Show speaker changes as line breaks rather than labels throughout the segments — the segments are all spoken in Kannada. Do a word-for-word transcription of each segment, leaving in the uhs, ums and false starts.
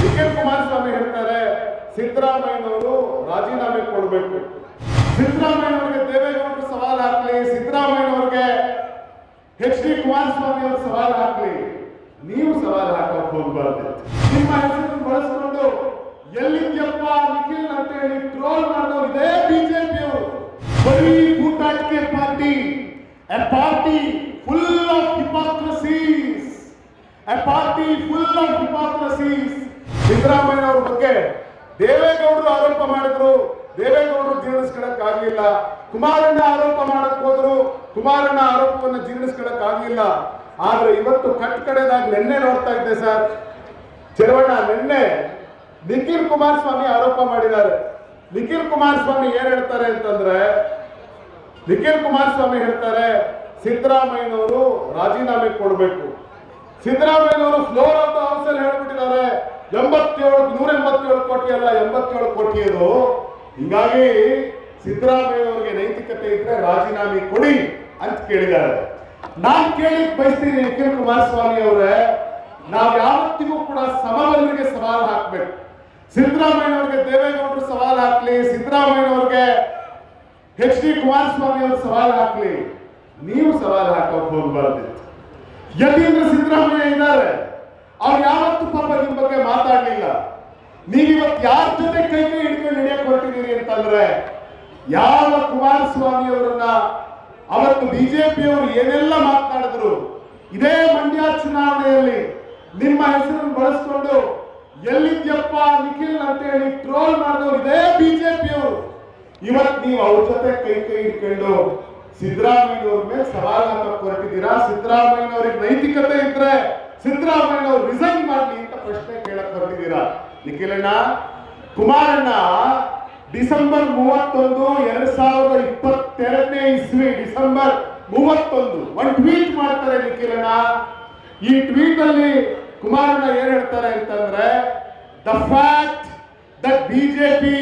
ನಿಖಿಲ್ ಕುಮಾರಸ್ವಾಮಿ ಹೇಳ್ತಾರೆ ಸಿದ್ದರಾಮಯ್ಯನವರು ರಾಜೀನಾಮೆ ಕೊಡಬೇಕು. ಸಿದ್ದರಾಮಯ್ಯನವರಿಗೆ ದೇವೇಗೌಡರು ಸವಾಲು ಹಾಕಲಿ, ಸಿದ್ದರಾಮಯ್ಯನವರಿಗೆ ಎಚ್ ಡಿ ಕುಮಾರಸ್ವಾಮಿ ಅವರು ಸವಾಲು ಹಾಕಲಿ, ನೀವು ಸವಾಲು ಹಾಕಕ್ಕೆ ಹೋಗಬಾರ್ದು. ನಿಮ್ಮ ಹೆಸರನ್ನು ಬಳಸಿಕೊಂಡು ಎಲ್ಲಿದ್ಯಪ್ಪ ನಿಖಿಲ್ ಅಂತ ಹೇಳಿ ಟ್ರೋಲ್ ಮಾಡಿದವರು ಇದೇ ಬಿಜೆಪಿಯವರು. ಬರೀ ಕೂಟಾಟಿಕೆ party, a party full of hypocrisies, a party full of hypocrisies. ಸಿದ್ದರಾಮಯ್ಯನವರ ಬಗ್ಗೆ ದೇವೇಗೌಡರು ಆರೋಪ ಮಾಡಿದ್ರು, ದೇವೇಗೌಡರು ಜೀರ್ಣಿಸ್ಕೊಳಕ್ ಆಗ್ಲಿಲ್ಲ. ಕುಮಾರಣ್ಣ ಆರೋಪ ಮಾಡಕ್ ಹೋದ್ರು, ಕುಮಾರಣ್ಣ ಆರೋಪವನ್ನು ಜೀರ್ಣಿಸ್ಕೊಳಕ್ ಆಗ್ಲಿಲ್ಲ. ಆದ್ರೆ ಇವತ್ತು ಕಟ್ ಕಡೆದಾಗ ನಿನ್ನೆ ನೋಡ್ತಾ ಇದ್ದೆ ಸರ್ ಚರವಣ್ಣ, ನಿನ್ನೆ ನಿಖಿಲ್ ಕುಮಾರಸ್ವಾಮಿ ಆರೋಪ ಮಾಡಿದ್ದಾರೆ. ನಿಖಿಲ್ ಕುಮಾರಸ್ವಾಮಿ ಏನ್ ಹೇಳ್ತಾರೆ ಅಂತಂದ್ರೆ, ನಿಖಿಲ್ ಕುಮಾರಸ್ವಾಮಿ ಹೇಳ್ತಾರೆ ಸಿದ್ದರಾಮಯ್ಯನವರು ರಾಜೀನಾಮೆ ಕೊಡಬೇಕು. ಸಿದ್ದರಾಮಯ್ಯನವರು ಫ್ಲೋರ್ ಆಫ್ ದ ಹೌಸ್ ಅಲ್ಲಿ ಹೇಳ್ಬಿಟ್ಟಿದ್ದಾರೆ ಎಂಬತ್ತೇಳು ನೂರ ಎಂಬತ್ತೇಳು ಕೋಟಿ ಅಲ್ಲ ಎಂಬತ್ತೇಳು ಕೋಟಿ ಅದು. ಹೀಗಾಗಿ ಸಿದ್ದರಾಮಯ್ಯನವರಿಗೆ ನೈತಿಕತೆ ಇದ್ರೆ ರಾಜೀನಾಮೆ ಕೊಡಿ ಅಂತ ಕೇಳಿದ್ದಾರೆ. ನಾನ್ ಕೇಳಿ ಬಯಸ್ತೀನಿ ನಿಖಿಲ್ ಕುಮಾರಸ್ವಾಮಿ ಅವರೇ, ನಾವ್ ಯಾವತ್ತಿಗೂ ಕೂಡ ಸಮಬಲರಿಗೆ ಸವಾಲು ಹಾಕ್ಬೇಕು. ಸಿದ್ದರಾಮಯ್ಯನವರಿಗೆ ದೇವೇಗೌಡರು ಸವಾಲು ಹಾಕ್ಲಿ, ಸಿದ್ದರಾಮಯ್ಯನವರಿಗೆ ಎಚ್ ಡಿ ಕುಮಾರಸ್ವಾಮಿ ಅವರು ಸವಾಲು ಹಾಕ್ಲಿ, ನೀವು ಸವಾಲು ಹಾಕೋಕ್ ಹೋಗಬಾರ್ದು. ಯತೀಂದ್ರ ಸಿದ್ದರಾಮಯ್ಯ ಇದ್ದಾರೆ, ಅವ್ರು ಯಾವತ್ತು ಪಾಪ ನಿಮ್ ಬಗ್ಗೆ ಮಾತಾಡ್ಲಿಲ್ಲ. ನೀವಿವತ್ತು ಯಾರ ಜೊತೆ ಕೈ ಕೈ ಹಿಡ್ಕೊಂಡು ಹಿಡಿಯಕ್ ಹೊರಟಿದ್ದೀರಿ ಅಂತಂದ್ರೆ, ಯಾವ ಕುಮಾರಸ್ವಾಮಿ ಅವರನ್ನ ಅವತ್ತು ಬಿಜೆಪಿಯವರು ಏನೆಲ್ಲ ಮಾತನಾಡಿದ್ರು, ಇದೇ ಮಂಡ್ಯ ಚುನಾವಣೆಯಲ್ಲಿ ನಿಮ್ಮ ಹೆಸರನ್ನು ಬಳಸಿಕೊಂಡು ಎಲ್ಲಿದ್ಯಪ್ಪ ನಿಖಿಲ್ ಅಂತ ಹೇಳಿ ಟ್ರೋಲ್ ಮಾಡಿದವರು ಇದೇ ಬಿಜೆಪಿಯವರು. ಇವತ್ತು ನೀವು ಅವ್ರ ಜೊತೆ ಕೈ ಕೈ ಹಿಡ್ಕೊಂಡು ಸಿದ್ದರಾಮಯ್ಯನವ್ರ ಮೇಲೆ ಸವಾಲು ಹಾಕಕ್ಕೆ ಹೊರಟಿದ್ದೀರಾ. ಸಿದ್ದರಾಮಯ್ಯನವ್ರಿಗೆ ನೈತಿಕತೆ ಇದ್ರೆ ಸಿದ್ದರಾಮಯ್ಯನವ್ರು ರಿಸೈನ್ ಮಾಡ್ಲಿ ಅಂತ ಪ್ರಶ್ನೆ ಕೇಳಕ್ ಹೊರಟಿದ್ದೀರಾ. ನಿಖಿಲಣ್ಣ, ಕುಮಾರಣ್ಣ ಡಿಸೆಂಬರ್ ಮೂವತ್ತೊಂದು ಎರಡ್ ಸಾವಿರದ ಇಪ್ಪತ್ತೆರಡನೇ ಇಸ್ವಿ ಡಿಸೆಂಬರ್ ಮೂವತ್ತೊಂದು ಒಂದು ಟ್ವೀಟ್ ಮಾಡ್ತಾರೆ ನಿಖಿಲಣ್ಣ. ಈ ಟ್ವೀಟ್ ಅಲ್ಲಿ ಕುಮಾರಣ್ಣ ಏನ್ ಹೇಳ್ತಾರೆ ಅಂತಂದ್ರೆ, ದ ಫ್ಯಾಕ್ಟ್ ದಟ್ ಬಿಜೆಪಿ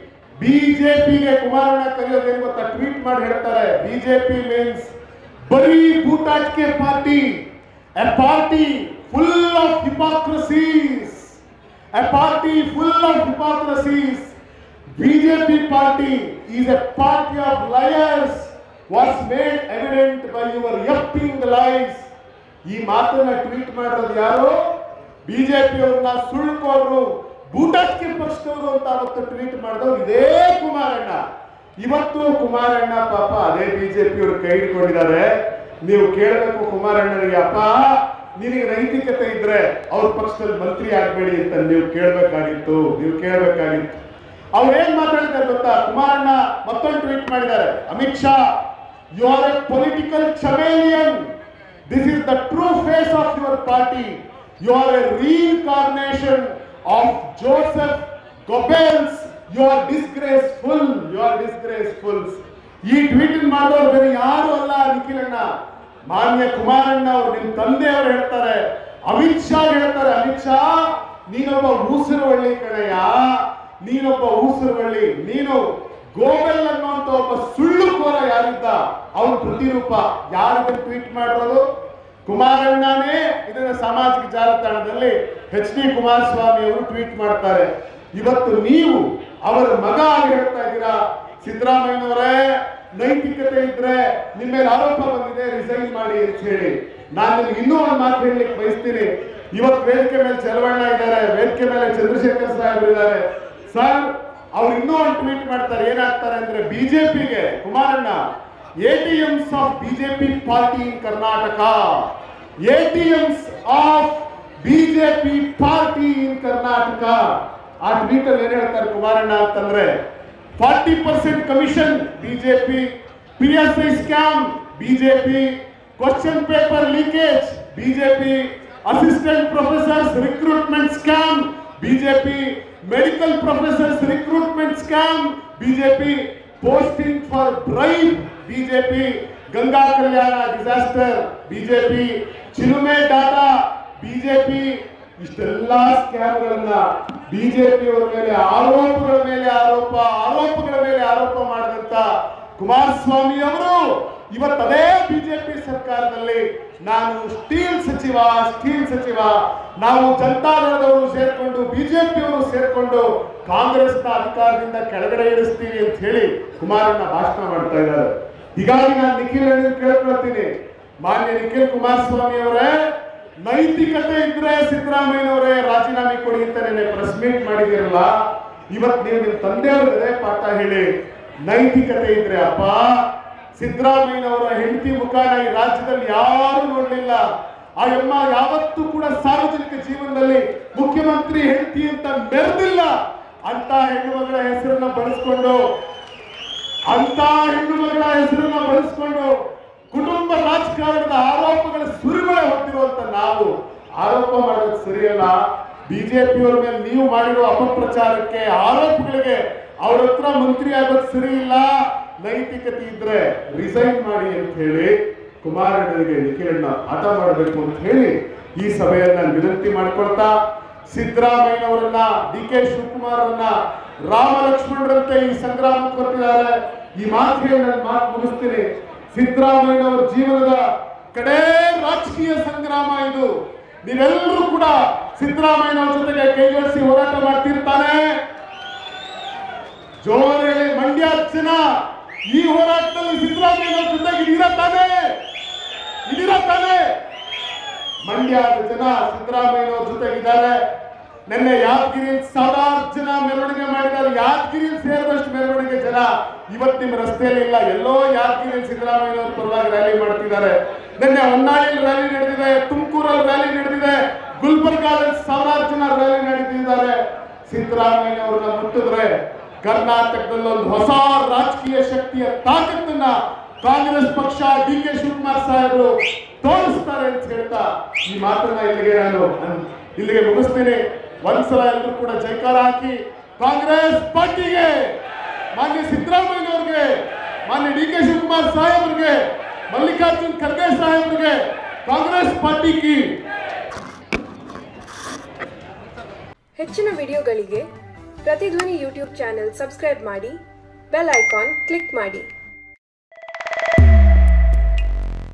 ಬಿಜೆಪಿಗೆ ಕುಮಾರಣ್ಣ ಕರೆಯೋದೇನು ಗೊತ್ತಾ, ಟ್ವೀಟ್ ಮಾಡಿ ಹೇಳ್ತಾರೆ ಬಿಜೆಪಿ ಮೀನ್ಸ್ ಬರೀ ಕೂಟಾಟಿಕೆ party, a party full of hypocrisies, a party full of hypocrisies. BJP party is a party of liars was made evident by your yupping lies. ಈ ಮಾತನ್ನ ಟ್ವೀಟ್ ಮಾಡೋದು ಯಾರು? ಬಿಜೆಪಿ ಅವ್ರನ್ನ ಸುಳ್ಳುಕೋರು, ಬೂಟಾಟಿಕೆ ಪಕ್ಷದವರು ಅಂತ ಅವತ್ತು ಟ್ವೀಟ್ ಮಾಡಿದವರು ಇದೇ ಕುಮಾರಣ್ಣ. ಇವತ್ತು ಕುಮಾರಣ್ಣ ಪಾಪ ಅದೇ ಬಿಜೆಪಿ ಅವರು ಕೈ ಹಿಡ್ಕೊಂಡಿದ್ದಾರೆ. ನೀವು ಕೇಳಬೇಕು ಕುಮಾರಣ್ಣನಿಗೆ, ಅಪ್ಪ ನಿನಗೆ ನೈತಿಕತೆ ಇದ್ರೆ ಅವ್ರ ಪಕ್ಷದಲ್ಲಿ ಮಂತ್ರಿ ಆಗ್ಬೇಡಿ ಅಂತ ನೀವು ಕೇಳಬೇಕಾಗಿತ್ತು, ನೀವು ಕೇಳಬೇಕಾಗಿತ್ತು. ಅವ್ರು ಏನ್ ಮಾತಾಡಿದ್ದಾರೆ ಗೊತ್ತಾ? ಕುಮಾರಣ್ಣ ಮತ್ತೊಂದು ಟ್ವೀಟ್ ಮಾಡಿದ್ದಾರೆ, Amit Shah you are a political chameleon, this is the true face of your party, you are a reincarnation of Joseph Goebbels, you are disgraceful, you are disgraceful. ಈ ಟ್ವೀಟ್ ಮಾಡೋರು ಬೇರೆ ಯಾರು ಅಲ್ಲ ನಿಖಿಲಣ್ಣ, ಮಾನ್ಯ ಕುಮಾರಣ್ಣ ಅವರು, ನಿಮ್ ತಂದೆ ಅವರು ಹೇಳ್ತಾರೆ, ಅಮಿತ್ ಶಾ ಹೇಳ್ತಾರೆ, ಅಮಿತ್ ಶಾ ನೀನೊಬ್ಬ ಊಸರವಳ್ಳಿ ಕಣಯ್ಯ, ನೀನೊಬ್ಬ ಊಸರವಳ್ಳಿ, ನೀನು ಗೋಬೆಲ್ ಅನ್ನುವಂತ ಒಬ್ಬ ಸುಳ್ಳುಕೋರ ಯಾರಿದ್ದ ಅವನ ಪ್ರತಿರೂಪ. ಯಾರಿಗೂ ಟ್ವೀಟ್ ಮಾಡಿರೋದು? ಕುಮಾರಣ್ಣನೇ. ಇದನ್ನ ಸಾಮಾಜಿಕ ಜಾಲತಾಣದಲ್ಲಿ ಎಚ್ ಡಿ ಕುಮಾರಸ್ವಾಮಿ ಅವರು ಟ್ವೀಟ್ ಮಾಡ್ತಾರೆ. ಇವತ್ತು ನೀವು ಅವರ ಮಗ ಆಗಿ ಹೇಳ್ತಾ ಇದ್ದೀರಾ, ಸಿದ್ದರಾಮಯ್ಯನವರೇ ನೈತಿಕತೆ ಇದ್ರೆ ನಿಮ್ಮ ಮೇಲೆ ಆರೋಪ ಬಂದಿದೆ, ರಿಸೈನ್ ಮಾಡಿ ಅಂತ ಹೇಳಿ. ನಾನು ನಿಮ್ಗೆ ಇನ್ನೂ ಒಂದು ಮಾತು ಹೇಳಲಿಕ್ಕೆ ಬಯಸ್ತೀನಿ. ಇವತ್ತು ವೇದಿಕೆ ಮೇಲೆ ಚಲವಣ್ಣ ಇದ್ದಾರೆ, ವೇದಿಕೆ ಮೇಲೆ ಚಂದ್ರಶೇಖರ್ ಸಾಹೇಬ್ ಇದ್ದಾರೆ ಸರ್. ಅವ್ರು ಇನ್ನೂ ಒಂದು ಟ್ವೀಟ್ ಮಾಡ್ತಾರೆ, ಏನಾಗ್ತಾರೆ ಅಂದ್ರೆ, ಬಿಜೆಪಿಗೆ Kumaranna ATMs of BJP party in Karnataka, ATMs of BJP party in Karnataka. ಆ ಟ್ವೀಟ್ ಅಲ್ಲಿ ಏನ್ ಹೇಳ್ತಾರೆ ಕುಮಾರಣ್ಣ ಅಂತಂದ್ರೆ, forty percent commission BJP, P S I scam BJP, question paper leakage BJP, assistant professors recruitment scam BJP, medical professors recruitment scam BJP, posting for bribe BJP, Ganga Kalyana disaster BJP, Chilume data BJP. ಇಷ್ಟೆಲ್ಲಾ ಸ್ಕ್ಯಾಮ್ಗಳನ್ನ ಬಿಜೆಪಿಯವರ ಮೇಲೆ ಆರೋಪಗಳ ಮೇಲೆ ಆರೋಪ ಆರೋಪಗಳ ಮೇಲೆ ಆರೋಪ ಮಾಡಿದಂತ ಕುಮಾರಸ್ವಾಮಿ ಅವರು ಇವತ್ತು ಅದೇ ಬಿಜೆಪಿ ಸರ್ಕಾರದಲ್ಲಿ ನಾನು ಸ್ಟೀಲ್ ಸಚಿವ ಸ್ಟೀಲ್ ಸಚಿವ ನಾವು ಜನತಾದಳದವರು ಸೇರ್ಕೊಂಡು ಬಿಜೆಪಿಯವರು ಸೇರ್ಕೊಂಡು ಕಾಂಗ್ರೆಸ್ನ ಅಧಿಕಾರದಿಂದ ಕೆಳಗಡೆ ಇಳಿಸ್ತೀವಿ ಅಂತ ಹೇಳಿ ಕುಮಾರಣ್ಣ ಭಾಷಣ ಮಾಡ್ತಾ ಇದ್ದಾರೆ. ಹೀಗಾಗಿ ನಾನು ನಿಖಿಲ್ ಕೇಳ್ಕೊಳ್ತೀನಿ, ಮಾನ್ಯ ನಿಖಿಲ್ ಕುಮಾರಸ್ವಾಮಿ ಅವರೇ, ನೈತಿಕತೆ ಇದ್ರೆ ಸಿದ್ದರಾಮಯ್ಯನವರೇ ರಾಜೀನಾಮೆ ಕೊಡಿ ಅಂತ ನೆನ್ನೆ ಪ್ರೆಸ್ ಮೀಟ್ ಮಾಡಿದಿರಲ್ಲ, ಇವತ್ತು ನೀವು ನಿಮ್ಮ ತಂದೆಯವರೇ ಪಾಠ ಹೇಳಿ. ನೈತಿಕತೆ ಇದ್ರೆ ಅಪ್ಪ, ಸಿದ್ದರಾಮಯ್ಯನವರ ಹೆಂಡತಿ ಮುಖಾನ ಈ ರಾಜ್ಯದಲ್ಲಿ ಯಾರು ನೋಡಲಿಲ್ಲ. ಆ ಅಮ್ಮ ಯಾವತ್ತೂ ಕೂಡ ಸಾರ್ವಜನಿಕ ಜೀವನದಲ್ಲಿ ಮುಖ್ಯಮಂತ್ರಿ ಹೆಂಡತಿ ಅಂತ ಮೆರೆದಿಲ್ಲ. ಅಂತ ಹೆಣ್ಣು ಮಗಳ ಹೆಸರನ್ನ ಬಳಸ್ಕೊಂಡು ಅಂತ ಹೆಣ್ಣು ಮಗಳ ಹೆಸರನ್ನ ಬಳಸ್ಕೊಂಡು ಕುಟುಂಬ ರಾಜಕಾರಣದ ಆರೋಪಗಳ ಸುರಿಮಳೆ ಹೊತ್ತಿರುವಂತ ನಾವು ಆರೋಪ ಮಾಡೋದು ಸರಿಯಲ್ಲ. ಬಿಜೆಪಿಯವರ ಮೇಲೆ ನೀವು ಮಾಡಿರೋ ಅಪಪ್ರಚಾರಕ್ಕೆ ಆರೋಪಗಳಿಗೆ ಅವ್ರ ಹತ್ರ ಮಂತ್ರಿ ಆಗೋದು ಸರಿ ಇಲ್ಲ. ನೈತಿಕತೆ ಇದ್ರೆ ರಿಸೈನ್ ಮಾಡಿ ಅಂತ ಹೇಳಿ ಕುಮಾರಣ್ಣನಿಗೆ ನಿಖಿಲಣ್ಣ ಪಾಠ ಮಾಡಬೇಕು ಅಂತ ಹೇಳಿ ಈ ಸಭೆಯನ್ನ ವಿನಂತಿ ಮಾಡ್ಕೊಳ್ತಾ, ಸಿದ್ದರಾಮಯ್ಯನವರನ್ನ, ಡಿ ಕೆ ಶಿವಕುಮಾರ್ ಅವರನ್ನ ರಾಮ ಲಕ್ಷ್ಮಣರಂತೆ ಈ ಸಂಗ್ರಾಮಕ್ಕೆ ಬರ್ತಿದ್ದಾರೆ. ಈ ಮಾತು ಹೇಳಿ ನನ್ನ ಮಾತು ಮುಗಿಸ್ತೀನಿ. ಸಿದ್ದರಾಮಯ್ಯನವರ ಜೀವನದ ಕಡೇ ರಾಜಕೀಯ ಸಂಗ್ರಾಮ ಇದು. ನೀವೆಲ್ಲರೂ ಕೂಡ ಸಿದ್ದರಾಮಯ್ಯನವರ ಜೊತೆಗೆ ಕೈಜೋಡಿಸಿ ಹೋರಾಟ ಮಾಡ್ತಿರ್ತಾನೆ. ಜೋರೇಳಿ ಮಂಡ್ಯ ಜನ ಈ ಹೋರಾಟದಲ್ಲಿ ಸಿದ್ದರಾಮಯ್ಯನವರ ಜೊತೆಗೆ ಇದೀರ ತಾನೆ ಇದೀರ ತಾನೆ ಮಂಡ್ಯದ ಜನ ಸಿದ್ದರಾಮಯ್ಯನವರ ಜೊತೆಗಿದ್ದಾರೆ. ನಿನ್ನೆ ಯಾದಗಿರಿ ಸಾವಿರಾರು ಜನ ಮೆರವಣಿಗೆ ಮಾಡಿದ್ದಾರೆ. ಯಾದಗಿರಿ ಸೇರಿದಷ್ಟು ಮೆರವಣಿಗೆ ಜನ ಇವತ್ತು ನಿಮ್ಮ ರಸ್ತೆಯಲ್ಲಿ ಇಲ್ಲ. ಎಲ್ಲೋ ಯಾದಗಿರಿ ಸಿದ್ದರಾಮಯ್ಯನವರ ಪರವಾಗಿ ರ್ಯಾಲಿ ಮಾಡ್ತಿದ್ದಾರೆ. ನಿನ್ನೆ ಹೊನ್ನಾಳಿಯಲ್ಲಿ ರ್ಯಾಲಿ ನಡೆದಿದೆ, ತುಮಕೂರಲ್ಲಿ ರ್ಯಾಲಿ ನಡೆದಿದೆ, ಗುಲ್ಬರ್ಗಾದಲ್ಲಿ ಸಾವಿರಾರು ಜನ ರ್ಯಾಲಿ ನಡೆದಿದ್ದಾರೆ. ಸಿದ್ದರಾಮಯ್ಯನವರನ್ನ ಮುಟ್ಟಿದ್ರೆ ಕರ್ನಾಟಕದಲ್ಲಿ ಒಂದು ಹೊಸ ರಾಜಕೀಯ ಶಕ್ತಿಯ ತಾಕತ್ತನ್ನ ಕಾಂಗ್ರೆಸ್ ಪಕ್ಷ, ಡಿ ಕೆ ಶಿವಕುಮಾರ್ ಸಾಹೇಬರು ತೋರಿಸ್ತಾರೆ ಅಂತ ಹೇಳ್ತಾ ಈ ಮಾತನ್ನ ಇಲ್ಲಿಗೆ ನಾನು ಇಲ್ಲಿಗೆ ಮುಗಿಸ್ತೀನಿ. ಒಂದ್ಸಲ ಎಲ್ಲರೂ ಕೂಡ ಜೈಕಾರ ಹಾಕಿ ಕಾಂಗ್ರೆಸ್ ಪಾರ್ಟಿಗೆ, ಮಾನ್ಯ ಸಿದ್ದರಾಮಯ್ಯನವ್ರಿಗೆ, ಮಾನ್ಯ ಡಿ ಕೆ ಶಿವಕುಮಾರ್ ಸಾಹೇಬ್ರಿಗೆ, ಮಲ್ಲಿಕಾರ್ಜುನ್ ಖರ್ಗೆ ಸಾಹೇಬ್ರಿಗೆ ಕಾಂಗ್ರೆಸ್ ಪಾರ್ಟಿಗೆ.
ಹೆಚ್ಚಿನ ವಿಡಿಯೋಗಳಿಗೆ ಪ್ರತಿಧ್ವನಿ ಯೂಟ್ಯೂಬ್ ಚಾನೆಲ್ ಸಬ್ಸ್ಕ್ರೈಬ್ ಮಾಡಿ, ಬೆಲ್ ಐಕಾನ್ ಕ್ಲಿಕ್ ಮಾಡಿ.